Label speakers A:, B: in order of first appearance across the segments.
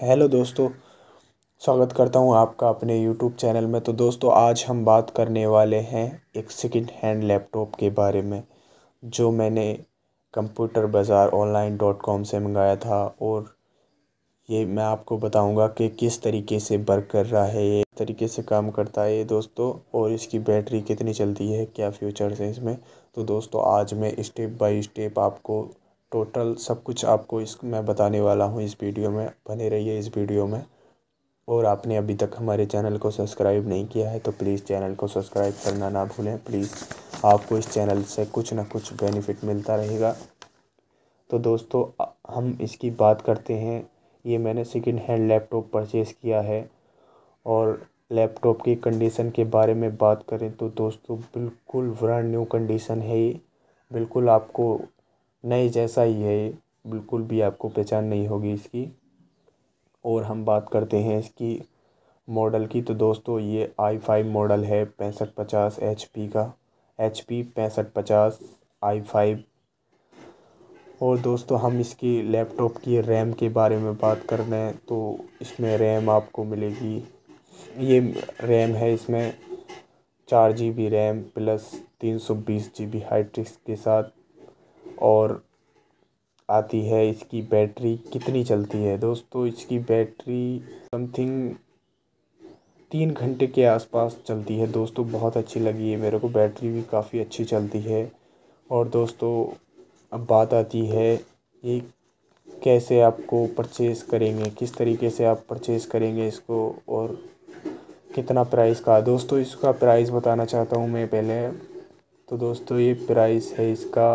A: Hello दोस्तों, स्वागत करता हूं आपका अपने यूट्यूब चैनल में। तो दोस्तों, आज हम बात करने वाले हैं एक सेकंड हैंड लैपटॉप के बारे में, जो मैंने कंप्यूटर बाज़ार online.com से मंगाया था। और ये मैं आपको बताऊंगा कि किस तरीके से वर्क कर रहा है, ये तरीके से काम करता है ये दोस्तों, और इसकी बैटरी कितनी चलती है, क्या फीचर्स हैं इसमें। तो दोस्तों, आज मैं स्टेप बाय स्टेप आपको टोटल सब कुछ आपको मैं बताने वाला हूँ इस वीडियो में। बने रहिए इस वीडियो में। और आपने अभी तक हमारे चैनल को सब्सक्राइब नहीं किया है तो प्लीज़ चैनल को सब्सक्राइब करना ना भूलें प्लीज़। आपको इस चैनल से कुछ ना कुछ बेनिफिट मिलता रहेगा। तो दोस्तों, हम इसकी बात करते हैं। ये मैंने सेकंड हैंड लैपटॉप परचेज़ किया है। और लैपटॉप की कंडीशन के बारे में बात करें तो दोस्तों, बिल्कुल ब्रांड न्यू कंडीशन है ये। बिल्कुल आपको नए जैसा ही है ये, बिल्कुल भी आपको पहचान नहीं होगी इसकी। और हम बात करते हैं इसकी मॉडल की। तो दोस्तों, ये i5 मॉडल है 6550 HP का, HP 6550 i5। और दोस्तों, हम इसकी लैपटॉप की रैम के बारे में बात कर रहे हैं तो इसमें रैम आपको मिलेगी। ये रैम है इसमें 4 GB RAM plus 320 GB hard disk के साथ। और आती है इसकी बैटरी कितनी चलती है दोस्तों, इसकी बैटरी समथिंग 3 घंटे के आसपास चलती है दोस्तों। बहुत अच्छी लगी है मेरे को, बैटरी भी काफ़ी अच्छी चलती है। और दोस्तों, अब बात आती है ये कैसे आपको परचेज़ करेंगे, किस तरीके से आप परचेज़ करेंगे इसको, और कितना प्राइस का। दोस्तों, इसका प्राइस बताना चाहता हूँ मैं पहले। तो दोस्तों, ये प्राइस है इसका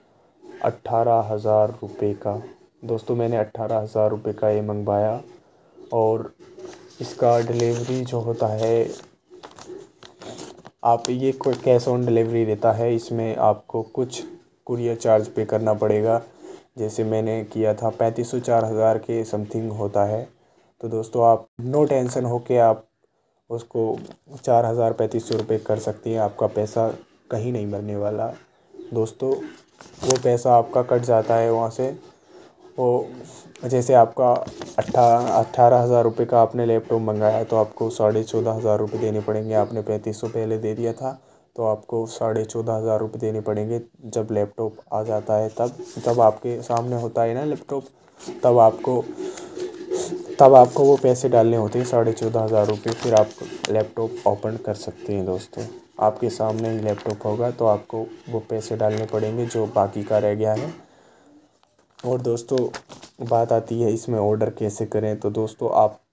A: 18,000 रुपये का। दोस्तों, मैंने 18,000 रुपये का ये मंगवाया। और इसका डिलीवरी जो होता है, आप ये कोई कैश ऑन डिलीवरी देता है। इसमें आपको कुछ कुरियर चार्ज पे करना पड़ेगा। जैसे मैंने किया था 3500 4000 के समथिंग होता है। तो दोस्तों, आप नो टेंशन हो के आप उसको 4000 3500 रुपये कर सकती हैं। आपका पैसा कहीं नहीं मरने वाला दोस्तों, वो पैसा आपका कट जाता है वहाँ से। वो जैसे आपका 18,000 रुपये का आपने लैपटॉप मंगाया है तो आपको 14,500 रुपये देने पड़ेंगे। आपने 3500 पहले दे दिया था तो आपको 14,500 रुपये देने पड़ेंगे। जब लैपटॉप आ जाता है तब आपके सामने होता है ना लैपटॉप, तब आपको वो पैसे डालने होते हैं 14,500 रुपये। फिर आप लैपटॉप ओपन कर सकते हैं दोस्तों। आपके सामने ही लैपटॉप होगा तो आपको वो पैसे डालने पड़ेंगे जो बाकी का रह गया है। और दोस्तों, बात आती है इसमें ऑर्डर कैसे करें। तो दोस्तों,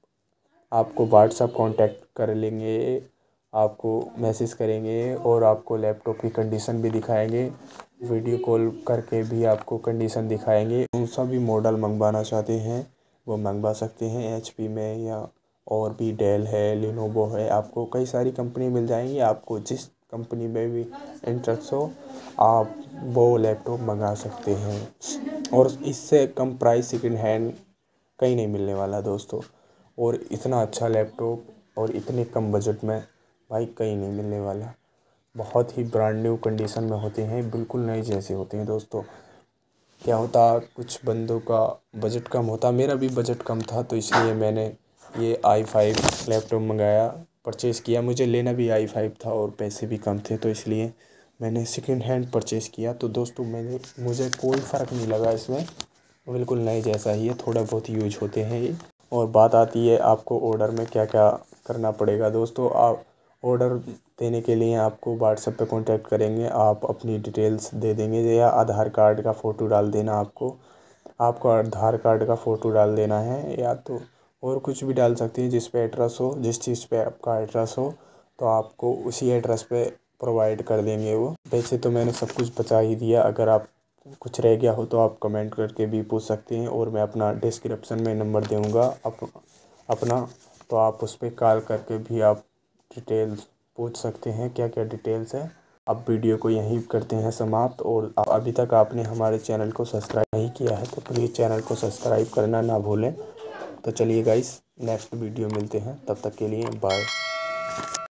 A: आपको व्हाट्सएप कांटेक्ट कर लेंगे, आपको मैसेज करेंगे और आपको लैपटॉप की कंडीशन भी दिखाएंगे। वीडियो कॉल करके भी आपको कंडीशन दिखाएंगे। कौन सा भी मॉडल मंगवाना चाहते हैं वो मंगवा सकते हैं HP में, या और भी डेल है, लिनोवो है, आपको कई सारी कंपनी मिल जाएंगी। आपको जिस कंपनी में भी इंटरेस्ट हो आप वो लैपटॉप मंगा सकते हैं। और इससे कम प्राइस सेकंड हैंड कहीं नहीं मिलने वाला दोस्तों। और इतना अच्छा लैपटॉप और इतने कम बजट में भाई कहीं नहीं मिलने वाला। बहुत ही ब्रांड न्यू कंडीशन में होते हैं, बिल्कुल नए जैसे होते हैं दोस्तों। क्या होता, कुछ बंदों का बजट कम होता, मेरा भी बजट कम था तो इसलिए मैंने ये i5 लैपटॉप मंगाया, परचेज़ किया। मुझे लेना भी i5 था और पैसे भी कम थे तो इसलिए मैंने सेकंड हैंड परचेज़ किया। तो दोस्तों, मुझे कोई फ़र्क नहीं लगा इसमें, बिल्कुल नए जैसा ही है, थोड़ा बहुत यूज होते हैं ये। और बात आती है आपको ऑर्डर में क्या क्या करना पड़ेगा दोस्तों। आप ऑर्डर देने के लिए आपको व्हाट्सएप पे कांटेक्ट करेंगे, आप अपनी डिटेल्स दे देंगे या आधार कार्ड का फ़ोटो डाल देना। आपको आधार कार्ड का फ़ोटो डाल देना है, या तो और कुछ भी डाल सकते हैं जिस पे एड्रेस हो, जिस चीज़ पे आपका एड्रेस हो तो आपको उसी एड्रेस पे प्रोवाइड कर देंगे वो। वैसे तो मैंने सब कुछ बता ही दिया, अगर आप कुछ रह गया हो तो आप कमेंट करके भी पूछ सकते हैं। और मैं अपना डिस्क्रिप्शन में नंबर दूँगा अपना, तो आप उस पर कॉल करके भी आप डिटेल्स पूछ सकते हैं क्या क्या डिटेल्स है। अब वीडियो को यहीं करते हैं समाप्त। और अभी तक आपने हमारे चैनल को सब्सक्राइब नहीं किया है तो प्लीज़ चैनल को सब्सक्राइब करना ना भूलें। तो चलिए गाइस, नेक्स्ट वीडियो मिलते हैं, तब तक के लिए बाय।